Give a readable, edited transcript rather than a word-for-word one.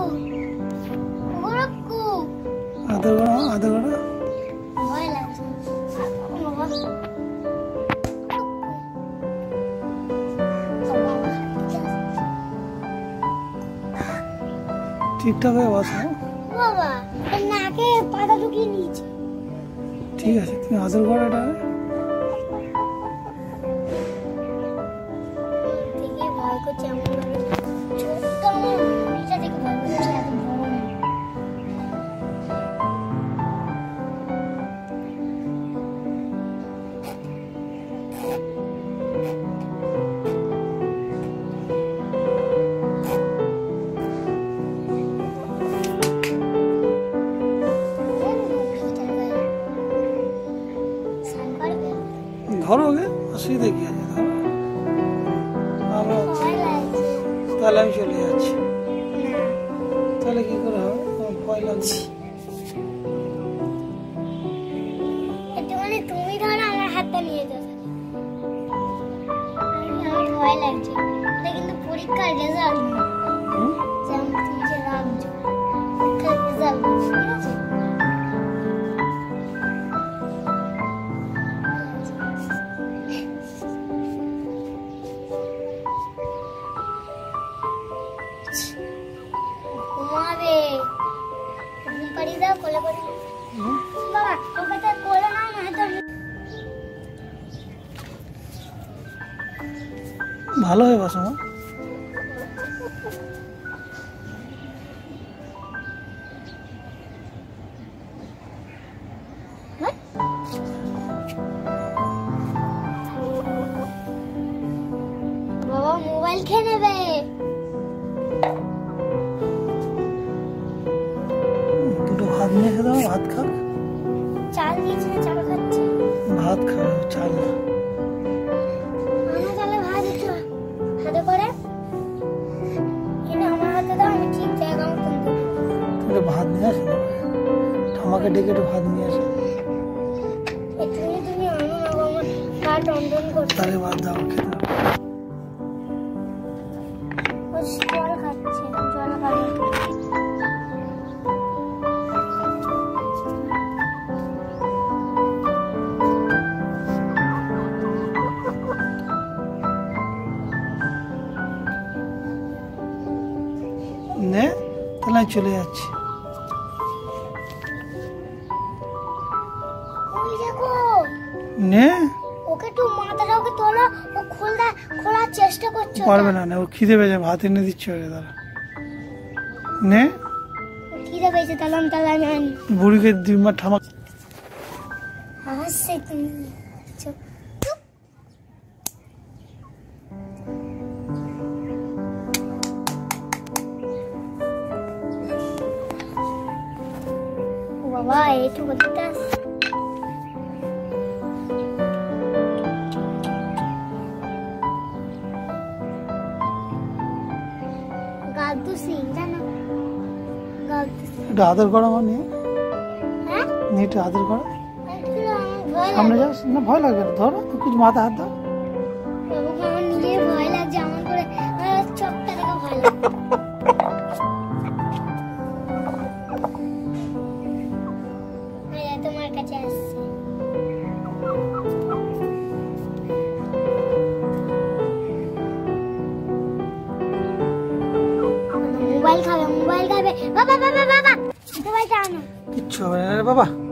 আদর করো, আদর করো। ঠিকঠাক হয়ে বসো। বাবা নাকে পাতা ঢুকিয়ে নিয়েছে। ঠিক আছে, তুমি আদর করো এটা। থেকে ভয় করছে এমন ছোট্ট আমার মনিটা থেকে ভয় করছে এত বড় না। ধরো ওকে, অসুবিধা কি আছে, ধরো। আমরা ভয় লাগছে। তাহলে আমি চলে যাচ্ছি। তাহলে কি করে হবে, আমার ভয় লাগছে। একটুখানি তুমি ধরো, আমার হাতটা নিয়ে যাও। আমার ভয় লাগছে। এটা কিন্তু পরীক্ষার রেজাল্ট না। যেমন তুমি যে রাখছো পরীক্ষার রেজাল্ট, ঠিক আছে? ঘুমাবে, ঘুম পাড়িয়ে দাও, কোলে করে। বাবা ওকে তো কোলে নাও না, তো ভালো হয়ে বসো মা। বাবা মোবাইল খেয়ে নেবে। দুটো ভাত নিয়ে এসে দাও, ভাত খাক। চাল দিয়েছি না, চাল খাচ্ছে। ভাত খাও, চাল না। আমার তাহলে ভাত একটু হাতে করে এনে আমার হাতে দাও, আমি ঠিক জায়গা মতন দেবো। তুমি ভাত নিয়ে আসো, ঠামাকে ডেকে একটু ভাত নিয়ে আসো। একটুখানি তুমি আনো না গো, আমার পা টনটন করছে। তাহলে ভাত দাও খেতে হবে। ও জল খাচ্ছে, জল খাবে। নে, তাহলে আমি চলে যাচ্ছি। ওই দেখো, নে, ওকে একটু মাথাটা ওকে তোলো, ও খোলার চেষ্টা করছে। পারবে না, ও খিদে পেয়েছে, ভাত এনে দিচ্ছে ওকে। তাহলে নে, খিদে পেয়েছে, তাহলে আমি আনি। বুড়িকে দিমা ঠামা। আসছে তুমি চুপ। ও বাবা একটু বলতে গাদু সিং জানো, গাদু সিং। একটু আদর করো আমার নিয়ে, হ্যাঁ নিয়ে একটু আদর করো। একটু আমার ভয় সামনে লাগছে। যাও না, ভয় লাগবে না, ধরো কিছু মাথা হাত দাও। বাবা আমার নিজের ভয় লাগছে, এমন করে চোখটা দেখে ভয় লাগছে। এই তোমার কাছে আসছে। মোবাইল খাবে, মোবাইল খাবে। বাবা বাবা বাবা মোবাইলটা আনো। কিচ্ছু হবে না রে বাবা।